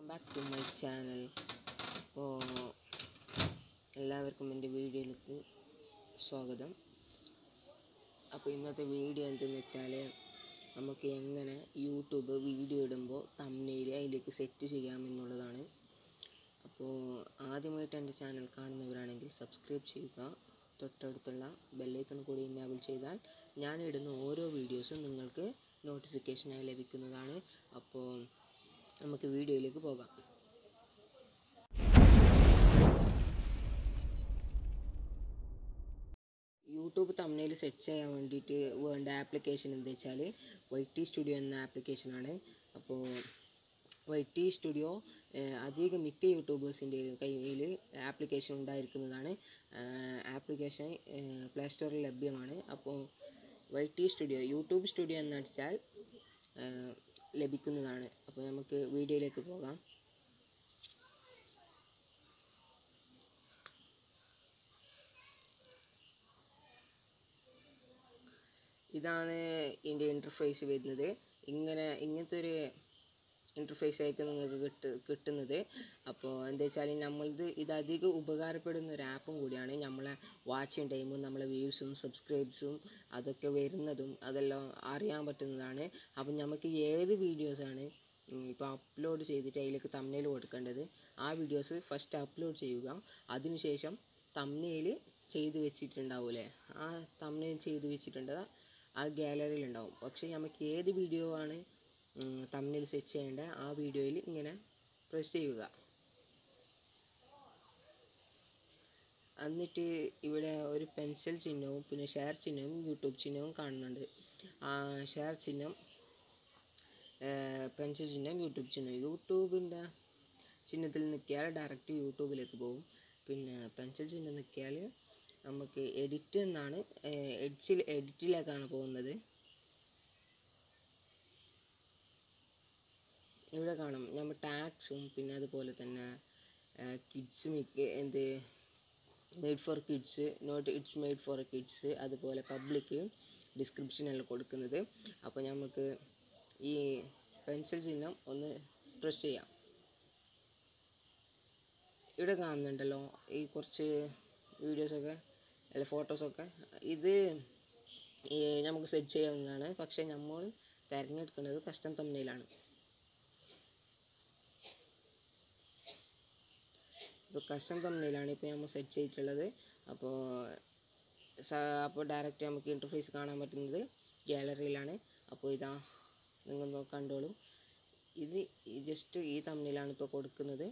back to my channel. അപ്പോൾ എല്ലാവർക്കും എൻ്റെ വീഡിയോയിലേക്ക് സ്വാഗതം. അപ്പോൾ ഇന്നത്തെ വീഡിയോ എന്തെന്ന് വെച്ചാൽ നമുക്ക് എങ്ങനെ യൂട്യൂബ് വീഡിയോ ഇടുമ്പോൾ തംബ്നെയിൽ അതിലേക്ക് സെറ്റ് ചെയ്യാമെന്നുള്ളതാണ്. അപ്പോൾ ആദ്യമായിട്ട് എൻ്റെ ചാനൽ കാണുന്നവരാണെങ്കിൽ സബ്സ്ക്രൈബ് ചെയ്യുക. തൊട്ടടുത്തുള്ള ബെല്ലൈക്കൺ കൂടി എനേബിൾ ചെയ്താൽ ഞാൻ ഇടുന്ന ഓരോ വീഡിയോസും നിങ്ങൾക്ക് നോട്ടിഫിക്കേഷനായി ലഭിക്കുന്നതാണ്. അപ്പോൾ നമുക്ക് വീഡിയോയിലേക്ക് പോകാം. യൂട്യൂബ് തംബ്നെയിൽ സെറ്റ് ചെയ്യാൻ വേണ്ടിയിട്ട് വേണ്ട ആപ്ലിക്കേഷൻ എന്താ വെച്ചാൽ YT സ്റ്റുഡിയോ എന്ന ആപ്ലിക്കേഷനാണ്. അപ്പോൾ YT സ്റ്റുഡിയോ അധികം മിക്ക യൂട്യൂബേഴ്സിൻ്റെ കയ്യിൽ ആപ്ലിക്കേഷൻ ഉണ്ടായിരിക്കുന്നതാണ്. ആപ്ലിക്കേഷൻ പ്ലേ സ്റ്റോറിൽ ലഭ്യമാണ്. അപ്പോൾ YT സ്റ്റുഡിയോ യൂട്യൂബ് സ്റ്റുഡിയോ എന്നടിച്ചാൽ ലഭിക്കുന്നതാണ്. അപ്പോൾ നമുക്ക് വീഡിയോയിലേക്ക് പോകാം. ഇതാണ് ഇതിൻ്റെ ഇൻ്റർഫേസ് വരുന്നത്. ഇങ്ങനത്തെ ഒരു ഇൻ്റർഫേസ് ആയിരിക്കും നിങ്ങൾക്ക് കിട്ടുന്നത്. അപ്പോൾ എന്താ വെച്ചാൽ ഇത് അധികം ഉപകാരപ്പെടുന്ന ഒരു ആപ്പും കൂടിയാണ്. നമ്മളെ വാച്ചിങ് ടൈമും നമ്മളെ വ്യൂസും സബ്സ്ക്രൈബ്സും അതൊക്കെ വരുന്നതും അതെല്ലാം അറിയാൻ പറ്റുന്നതാണ്. അപ്പം നമുക്ക് ഏത് വീഡിയോസാണ് ഇപ്പോൾ അപ്ലോഡ് ചെയ്തിട്ട് അതിലേക്ക് തംബ്നെയിൽ കൊടുക്കേണ്ടത്, ആ വീഡിയോസ് ഫസ്റ്റ് അപ്ലോഡ് ചെയ്യുക. അതിനുശേഷം തംബ്നെയിൽ ചെയ്ത് വെച്ചിട്ടുണ്ടാവില്ലേ, ആ തംബ്നെയിൽ ചെയ്ത് വെച്ചിട്ടുണ്ട് ആ ഗാലറിയിൽ ഉണ്ടാവും. പക്ഷേ നമുക്ക് ഏത് വീഡിയോ ആണ് തംബ്നെയിൽ സെറ്റ് ചെയ്യേണ്ടത് ആ വീഡിയോയിൽ ഇങ്ങനെ പ്രസ് ചെയ്യുക. എന്നിട്ട് ഇവിടെ ഒരു പെൻസിൽ ചിഹ്നവും പിന്നെ ഷെയർ ചിഹ്നവും യൂട്യൂബ് ചിഹ്നവും കാണുന്നുണ്ട്. ആ ഷെയർ ചിഹ്നം, പെൻസിൽ ചിഹ്നം, യൂട്യൂബ് ചിഹ്നം. യൂട്യൂബിൻ്റെ ചിഹ്നത്തിൽ നിൽക്കിയാൽ ഡയറക്റ്റ് യൂട്യൂബിലേക്ക് പോകും. പിന്നെ പെൻസിൽ ചിഹ്നം നിൽക്കിയാൽ നമുക്ക് എഡിറ്റ് എന്നാണ്, എഡിറ്റിലേക്കാണ് പോകുന്നത്. ഇവിടെ കാണാം നമ്മൾ ടാഗ്സും പിന്നെ അതുപോലെ തന്നെ kids made for kids, not it's made for kids, അതുപോലെ പബ്ലിക് ഡിസ്ക്രിപ്ഷനെല്ലാം കൊടുക്കുന്നത്. അപ്പോൾ നമുക്ക് ഈ പെൻസിൽ ചിഹ്നം ഒന്ന് പ്രസ് ചെയ്യാം. ഇവിടെ കാണുന്നുണ്ടല്ലോ ഈ കുറച്ച് വീഡിയോസൊക്കെ അല്ല ഫോട്ടോസൊക്കെ, ഇത് നമുക്ക് സെറ്റ് ചെയ്യാവുന്നതാണ്. പക്ഷേ നമ്മൾ തിരഞ്ഞെടുക്കുന്നത് കസ്റ്റം തംബ്നെയിലാണ്. ഇപ്പോൾ കസ്റ്റം തംബ്നെയിലാണ് ഇപ്പോൾ നമ്മൾ സെറ്റ് ചെയ്തിട്ടുള്ളത്. അപ്പോൾ ഡയറക്റ്റ് നമുക്ക് ഇൻ്റർഫേസ് കാണാൻ പറ്റുന്നത് ഗാലറിയിലാണ്. അപ്പോൾ ഇതാ നിങ്ങൾ കണ്ടോളൂ. ഇത് ജസ്റ്റ് ഈ തംബ്നെയിലാണ് ഇപ്പോൾ കൊടുക്കുന്നത്.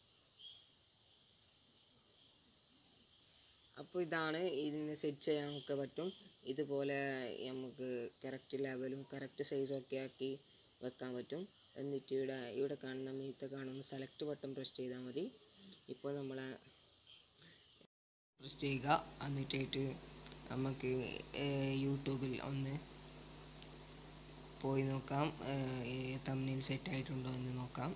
അപ്പോൾ ഇതാണ്, ഇതിന് സെറ്റ് ചെയ്യാനൊക്കെ പറ്റും. ഇതുപോലെ നമുക്ക് കറക്റ്റ് ലെവലും കറക്റ്റ് സൈസും ഒക്കെ ആക്കി വെക്കാൻ പറ്റും. എന്നിട്ട് ഇവിടെ കാണുന്ന മീത്തെ കാണുന്ന സെലക്ട് ബട്ടൺ പ്രസ് ചെയ്താൽ മതി. ഇപ്പോൾ നമ്മൾ പ്രസ് ചെയ്യുക. എന്നിട്ടായിട്ട് നമുക്ക് യൂട്യൂബിൽ ഒന്ന് പോയി നോക്കാം, തംബ്നെയിൽ സെറ്റ് ആയിട്ടുണ്ടോ എന്ന് നോക്കാം.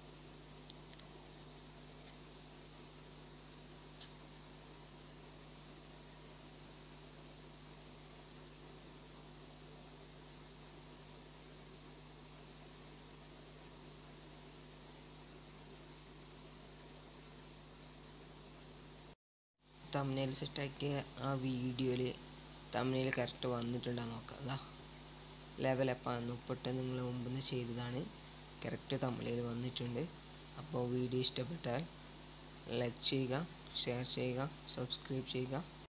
തംബ്നെയിൽ സെറ്റാക്കിയ ആ വീഡിയോയിൽ തംബ്നെയിൽ കറക്റ്റ് വന്നിട്ടുണ്ടെന്ന് നോക്കാം. അതാ ലെവലപ്പാണ് പെട്ടെന്ന് നിങ്ങൾ മുമ്പിൽ നിന്ന് ചെയ്തതാണ്. കറക്റ്റ് തംബ്നെയിൽ വന്നിട്ടുണ്ട്. അപ്പോൾ വീഡിയോ ഇഷ്ടപ്പെട്ടാൽ ലൈക്ക് ചെയ്യുക, ഷെയർ ചെയ്യുക, സബ്സ്ക്രൈബ് ചെയ്യുക.